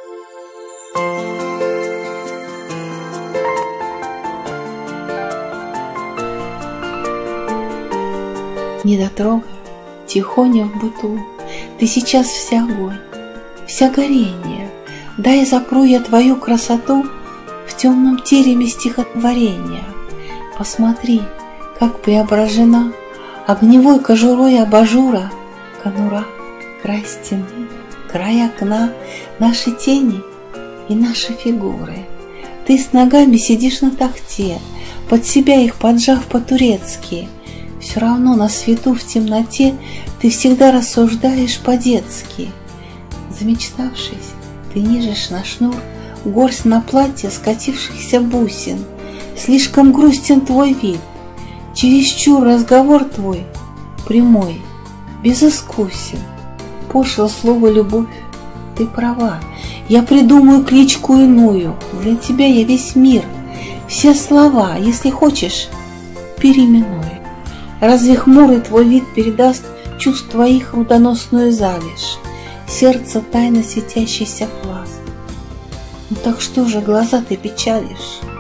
Недотрога, тихоня в быту, ты сейчас вся огонь, вся горение. Дай запру я твою красоту в темном тереме стихотворения. Посмотри, как преображена огневой кожурой абажура конура, край стены, край окна, наши тени и наши фигуры. Ты с ногами сидишь на тахте, под себя их поджав по-турецки. Все равно на свету в темноте ты всегда рассуждаешь по-детски. Замечтавшись, ты нижешь на шнур горсть на платье скатившихся бусин. Слишком грустен твой вид, чересчур разговор твой прямой, безыскусен. Пошло слово «любовь», ты права, я придумаю кличку иную. Для тебя я весь мир, все слова, если хочешь, переименуй. Разве хмурый твой вид передаст чувств твоих рудоносную залежь, сердце тайно светящийся пласт? Ну так что же глаза ты печалишь?